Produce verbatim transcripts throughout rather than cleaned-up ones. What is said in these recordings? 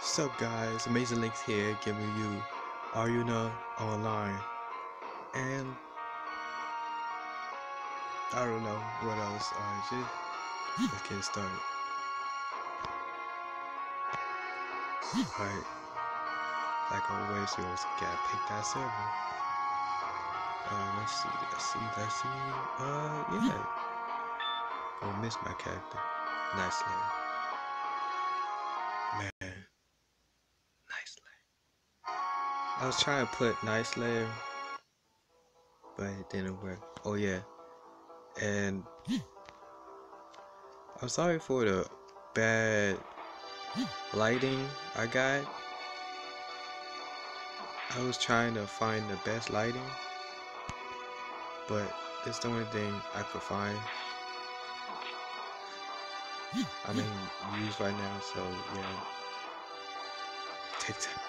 What's up, guys? Amazing Links here, giving you Aruna Online, and I don't know what else. Alright, just let's get started. Alright, like always, we always gotta pick that server. Uh, let's see, let's see, let's see. Uh, yeah. Oh, miss my character. Nice layer. Man, nice layer. I was trying to put nice layer, but it didn't work. Oh yeah, and I'm sorry for the bad lighting I got. I was trying to find the best lighting, but it's the only thing I could find. I mean, used right now, so yeah. Take that.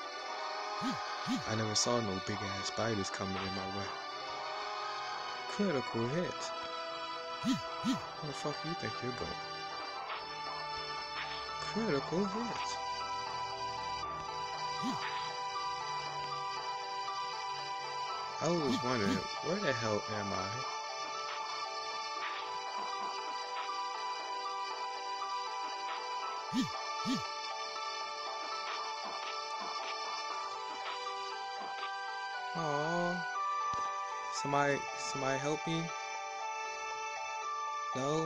I never saw no big ass spiders coming in my way. Critical hits. Where the fuck you think you're going? Critical hits. I was wondering, where the hell am I? Oh, somebody, somebody help me? No?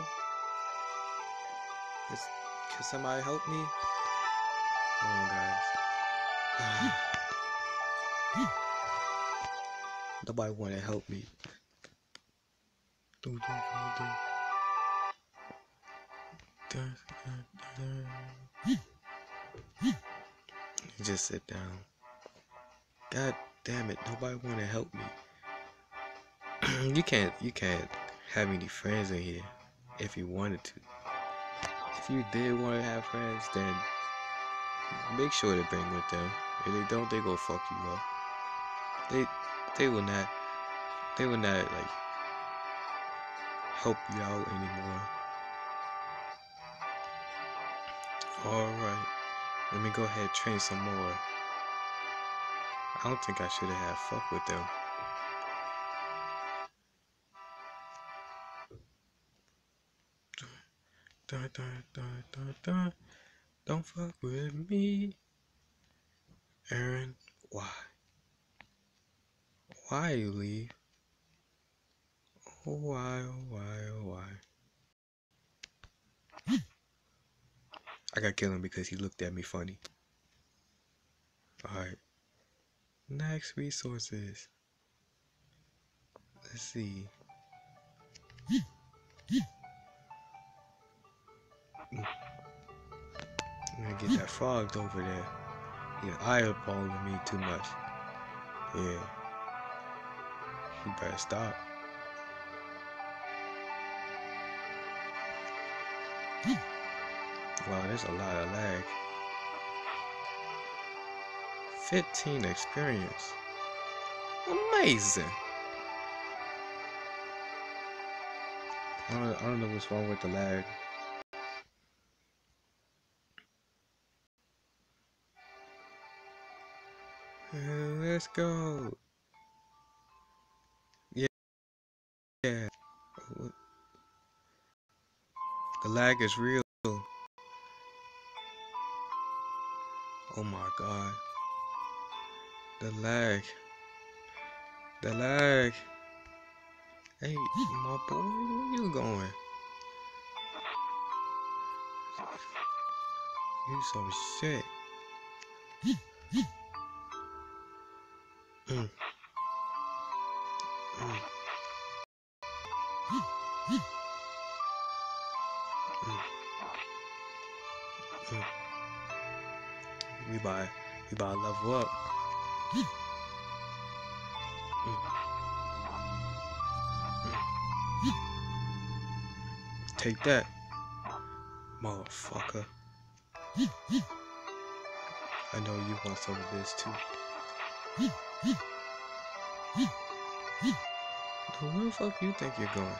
Can, can somebody help me? Hold on, guys. Nobody want to help me. Do, do, do, do. Just sit down. God damn it! Nobody want to help me. you can't, you can't have any friends in here if you wanted to. If you did want to have friends, then make sure to bring with them. If they don't, they go fuck you up. They, they will not, they will not like help you out anymore. All right, let me go ahead and train some more. I don't think I should have had fuck with them. Dun, dun, dun, dun, dun. Don't fuck with me, Aaron. Why? Why you leave? Oh why? Oh why? Oh why? I gotta kill him because he looked at me funny. All right. Next resources. Let's see. I'm gonna get that frog over there. He eyeballing me too much. Yeah. You better stop. Wow, there's a lot of lag. fifteen experience. Amazing. I don't, I don't know what's wrong with the lag. Uh, let's go. Yeah. Yeah. The lag is real. Oh my god. The lag. The lag. Hey, my boy, where you going? You some shit. Mm. Mm. Mm. Mm. We buy, we buy level up. Mm. Mm. Take that, motherfucker. I know you want some of this too. Where the fuck you think you're going?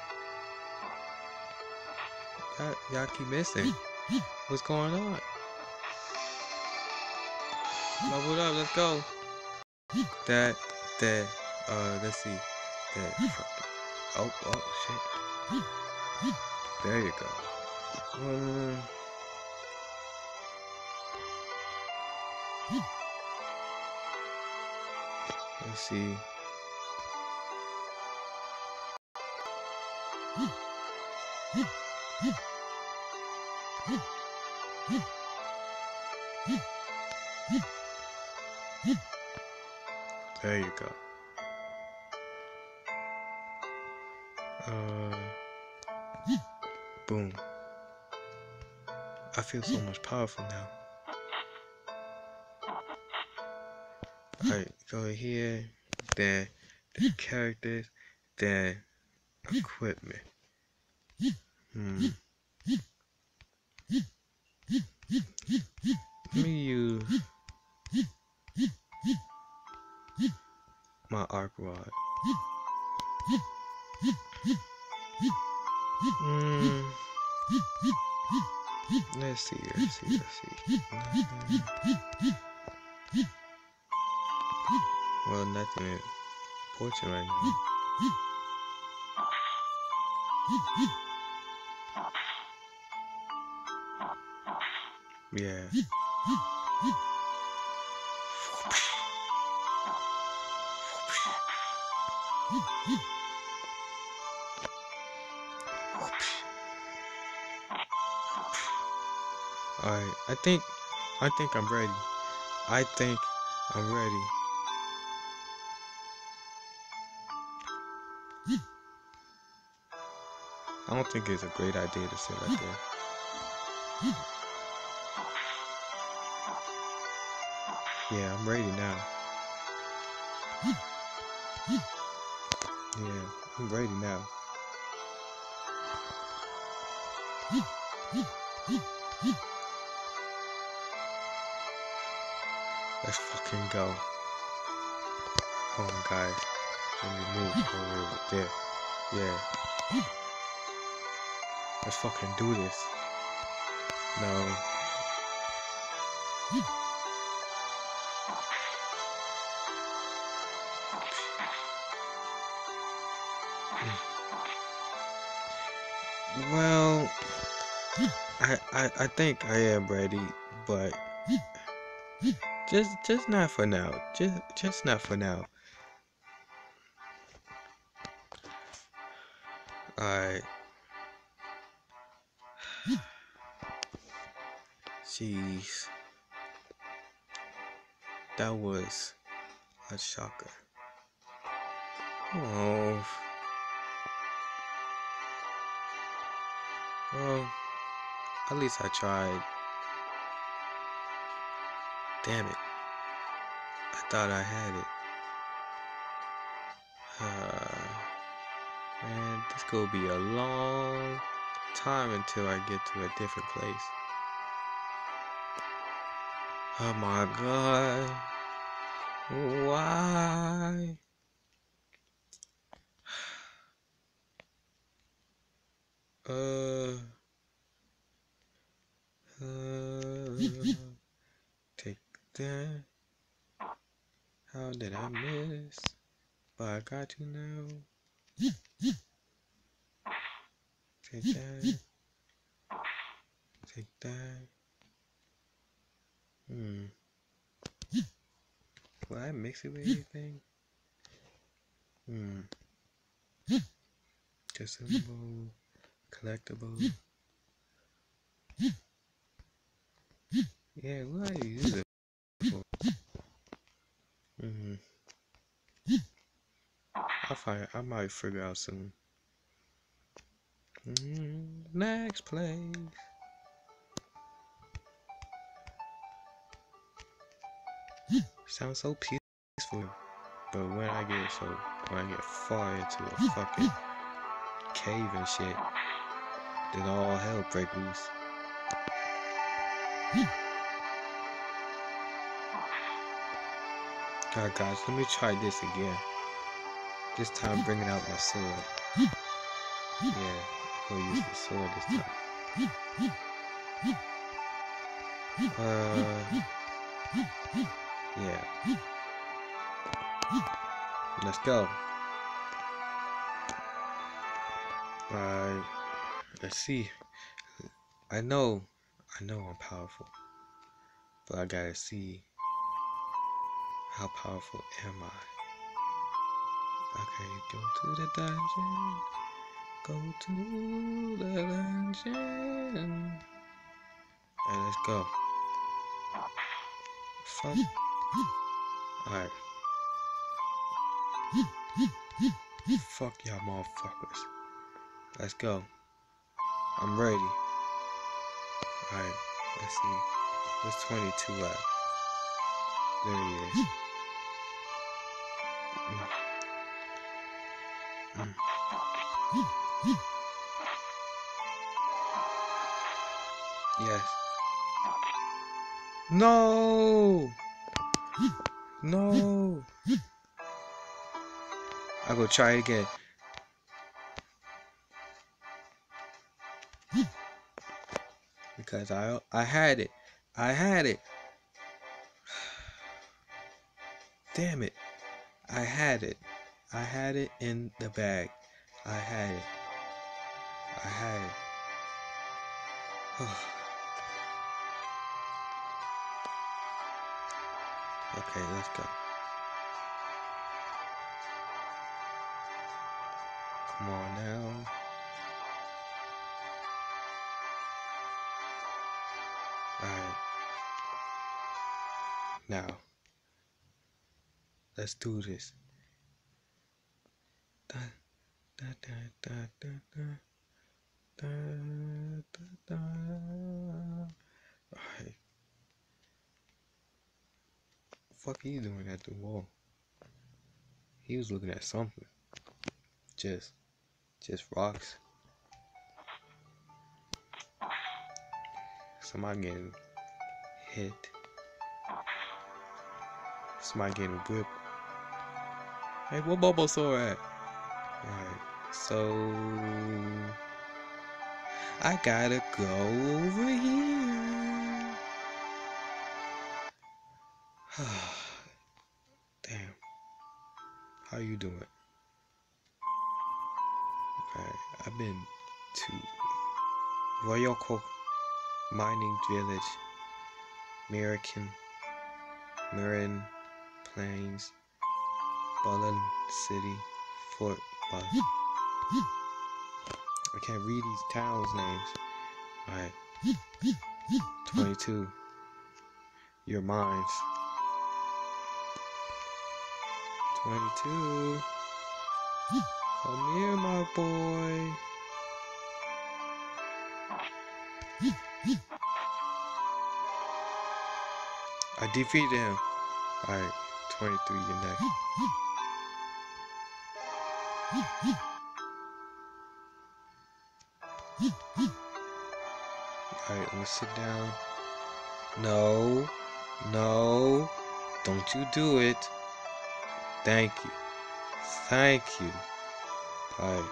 Y'all keep missing. What's going on? Level up, let's go. That, that, uh, let's see. That fucking, oh, oh, shit. There you go. Um, let's see. There you go. Uh, boom. I feel so much powerful now. Alright, go here, then the characters, then equipment. Hmm. Let me use my arc rod. Hmm. Let's see, let's see, let's see. Well, nothing important right now. Yeah. Alright, I think, I think I'm ready. I think I'm ready. I don't think it's a great idea to sit right there. Yeah, I'm ready now. Yeah, I'm ready now. Let's fucking go. Hold on, guys. Let me move over there. Yeah. Let's fucking do this. No. Well, I, I I think I am ready, but just just not for now. Just just not for now. Alright. Jeez. That was a shocker. Oh. Well, at least I tried. Damn it. I thought I had it. Uh, man, this could be a long time until I get to a different place. Oh my god. Why? Uh, uh, take that. How did I miss? But I got you now. Take that. Take that. Hmm. Will I mix it with anything? Hmm. Consumable. Collectible. Yeah, what do I use it for? Mm-hmm. I'll find. I might figure out soon. Mm-hmm. Next place. Sounds so peaceful, but when I get so when I get far into a fucking cave and shit, then all hell break loose. Alright guys, let me try this again. This time bringing out my sword. Yeah, I'm gonna use the sword this time. Uh, Let's go. Alright. Let's see. I know. I know I'm powerful. But I gotta see. How powerful am I? Okay, go to the dungeon. Go to the dungeon. Alright, let's go. Fuck. Alright. Fuck y'all motherfuckers. Let's go. I'm ready. Alright, let's see. What's twenty-two at? There he is. Mm. Mm. Yes. No! No! I'll go try it again. Because I I had it. I had it. Damn it. I had it. I had it in the bag. I had it. I had it. Okay, let's go. Come on now. Alright. Now. Let's do this. Da, da, da, da, da, da, da, da. Alright. What the fuck are you doing at the wall? He was looking at something. Just, just rocks. Somebody getting hit. Somebody getting whipped. Hey, what Bulbasaur at? Alright, so I gotta go over here. Damn. How you doing? Alright, I've been to Royoko Mining Village, American, Marin Plains, Bullen City, Fort Bus. I can't read these towns' names. Alright. twenty-two. Your minds. twenty-two. Come here, my boy. I defeated him. Alright, twenty-three, you're next. Alright, let me sit down. No, no, don't you do it. Thank you. Thank you. Alright.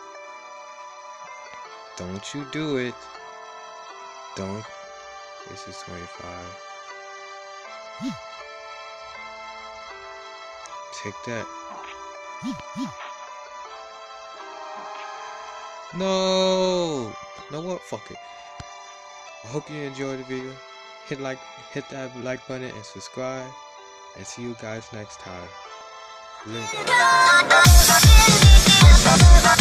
Don't you do it. Don't. This is twenty-five. Take that. No! No what? Fuck it. I hope you enjoyed the video. Hit like, hit that like button and subscribe. And see you guys next time. Link.